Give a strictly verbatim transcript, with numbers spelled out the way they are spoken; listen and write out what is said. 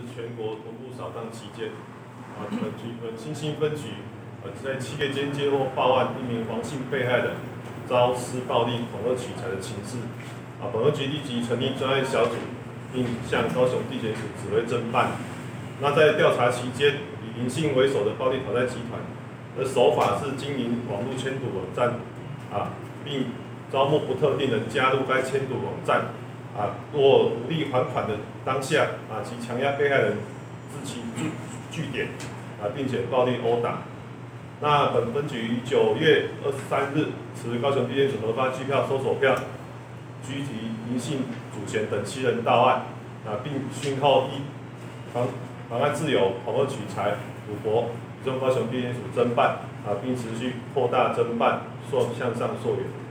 全国同步扫荡期间，啊，本局本新兴分局呃在七月间接获报案，一名黄姓被害人遭施暴力恐吓取财的情事，啊，本分局立即成立专案小组，并向高雄地检署指挥侦办。那在调查期间，以林姓为首的暴力讨债集团的手法是经营网络签赌网站，啊，并招募不特定人加入该签赌网站。 啊，若无力还款的当下，啊，其强压被害人自其据据点，啊，并且暴力殴打。那本分局于九月二十三日持高雄地检署核发拘票、搜索票，拘提林姓主嫌等七人到案，啊，并讯后依妨妨碍自由、恐吓取财、赌博，移送高雄地检署侦办，啊，并持续扩大侦办，溯向上溯源。